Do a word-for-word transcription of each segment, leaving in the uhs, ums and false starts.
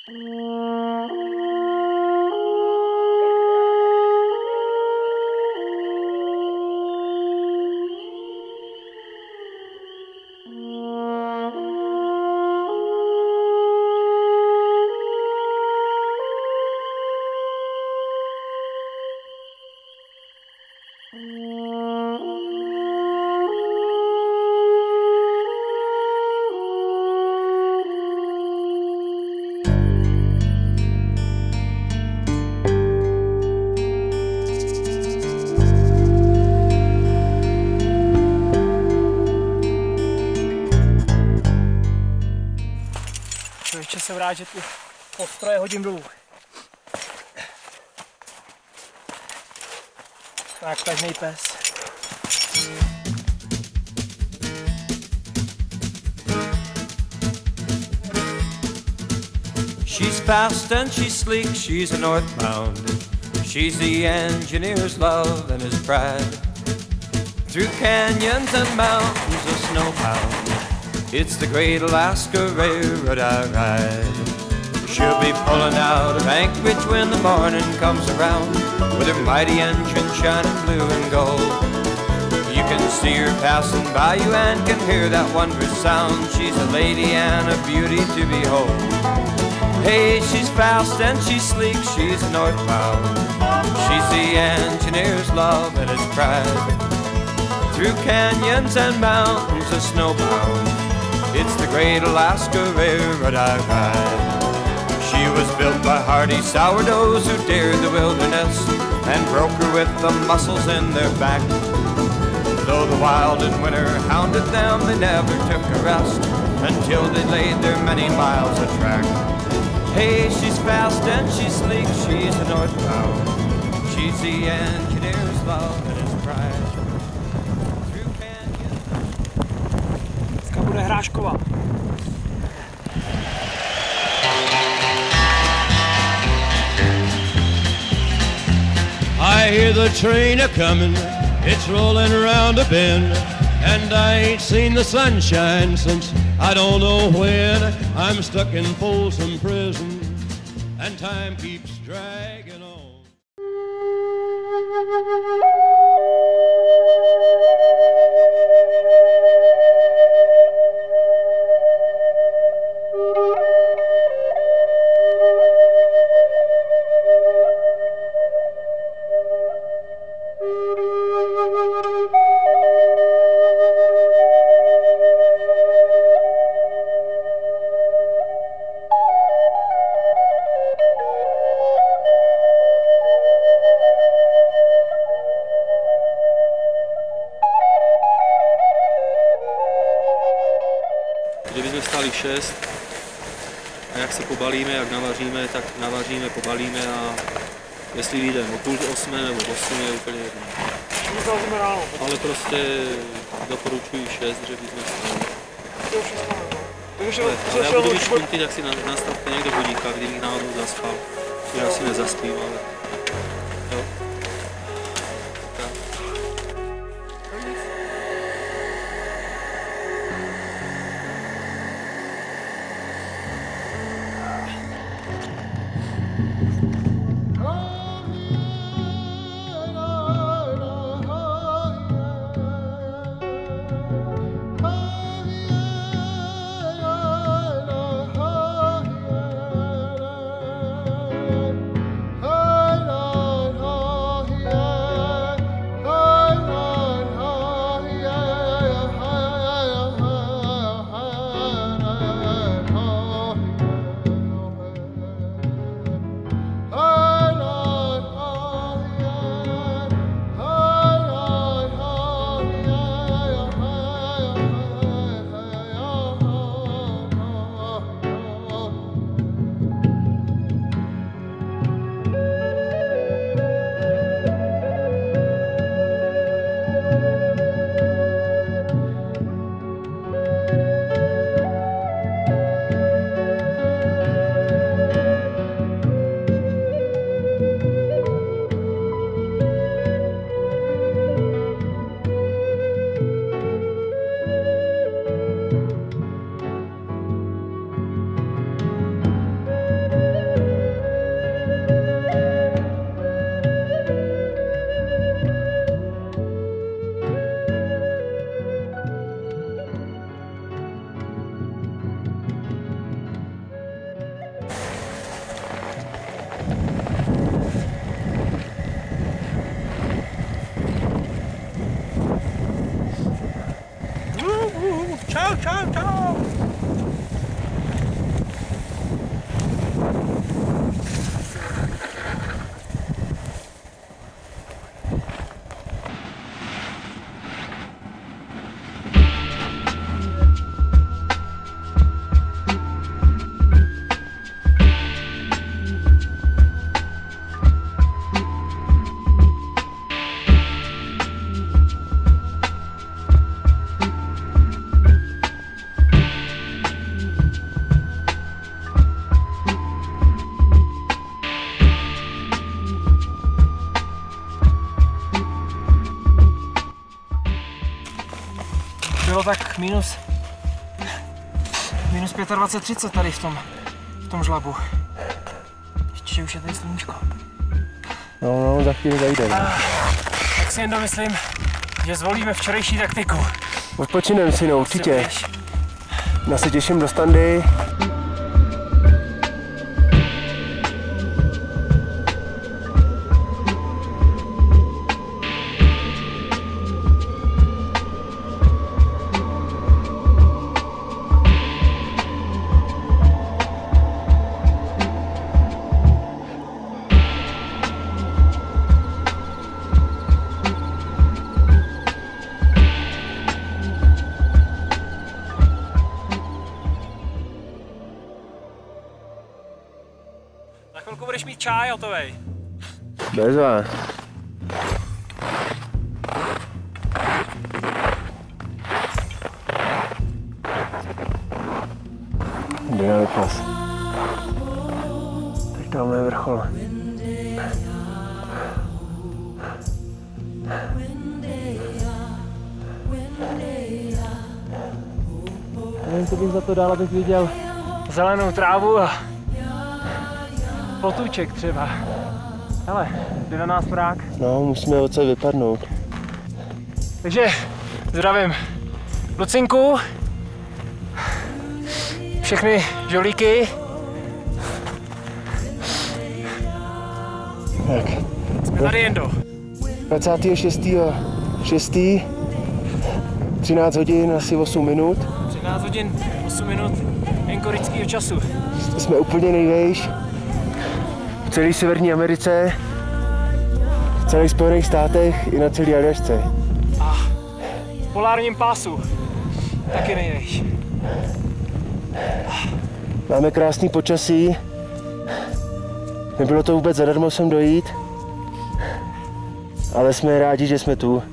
Ještě jsem rád, že ty postroje hodím dolů. Tak, tažnej pes. She's fast and she's sleek, she's a northbound. She's the engineer's love and his pride. Through canyons and mountains of snowbound, it's the great Alaska Railroad I ride. She'll be pulling out of Anchorage when the morning comes around, with her mighty engine shining blue and gold. You can see her passing by you and can hear that wondrous sound. She's a lady and a beauty to behold. Hey, she's fast and she's sleek, she's northbound. She's the engineer's love and his pride. Through canyons and mountains of snowbound, it's the great Alaska Railroad I ride. She was built by hardy sourdoughs who dared the wilderness and broke her with the muscles in their back. Though the wild and winter hounded them, they never took a rest until they laid their many miles of track. Hey, she's fast and she's sleek, she's a northbound. She's the engineer's love and his pride. Through canyons. Dneska bude hrášková. I hear the train a-comin', it's rolling around a bend, and I ain't seen the sunshine since I don't know when. I'm stuck in Folsom Prison, and time keeps dragging on. Kdybychom stáli šest a jak se pobalíme, jak navaříme, tak navaříme, pobalíme a jestli vyjdeme o půl osmé nebo osm je úplně jedno. Ale prostě doporučuji šest, že bychom stáli. Ale já budu mít špunty, tak si nastavte někdo budíka, kdybych náhodou zaspal. Já si nezaspím, ale jo. tak minus, minus dvacet pět třicet tady v tom, v tom žlabu. Ještě, že už je tady sluníčko. No, no, za chvíli zajde. A, tak si jen domyslím, že zvolíme včerejší taktiku. Odpočinem si, no, určitě. Já se těším do standy. Za chvilku budeš mít čaj hotovej. Bezva. Jde na vypas. Tak tamhle je vrchol. Nevím, co bych za to dál, abych viděl Zelenou trávu a potůček třeba. Hele, jde na nás mrák. No, musíme odsud vypadnout. Takže zdravím Lucinku, všechny žolíky. Tak. Jsme tady Jendo. dvacátého šestého šestého třináct hodin, asi osm minut. třináct hodin, osm minut enkorického času. Jsme úplně nejvejš v celé Severní Americe, v celých Spojených státech i na celé Aljašce. A v polárním pásu taky nejvejš. Máme krásný počasí, nebylo to vůbec zadarmo sem dojít, ale jsme rádi, že jsme tu.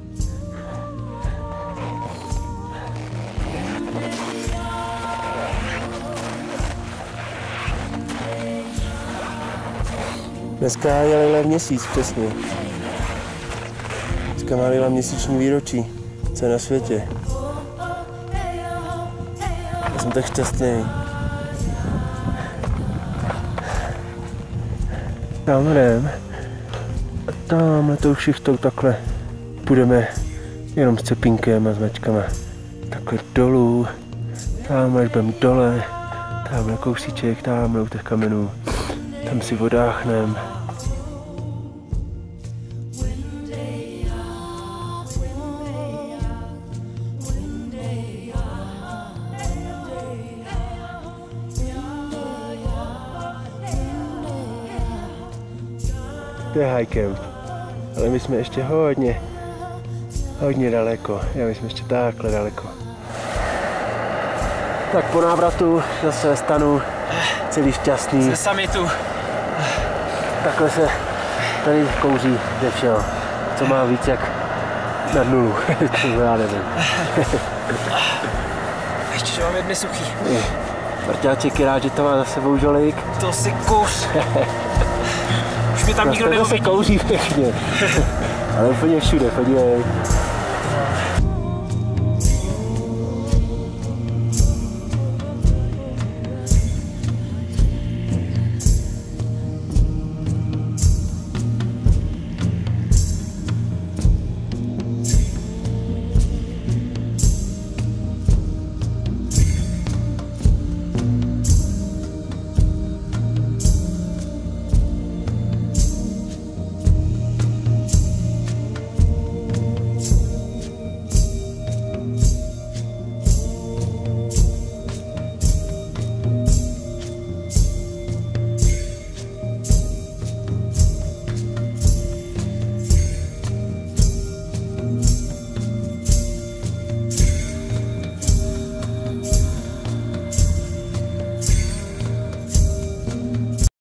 Dneska je Lila měsíc přesně. Dneska má Lila měsíční výročí, co je na světě. Já jsem tak šťastný. Tam jdem. A tamhle tou šichtou takhle půjdeme jenom s cepínkem a s mačkama. Takhle dolů. Tamhle budeme dole. Tamhle kousíček, tamhle u těch kamenů. Tam si vodáchnem. To je high camp. Ale my jsme ještě hodně, hodně daleko. Já my jsme ještě takhle daleko. Tak po návratu zase stanu celý šťastný. Ze summitu. Takhle se tady kouří ze všeho, co má víc jak nad nulu, to já nevím. Ještě, že mám jedny suchý. Marťáček je rád, že to má za sebou žolík. To si kus. Už mi tam nikdo To se neuvidí. kouří pěkně, ale úplně všude, podívej.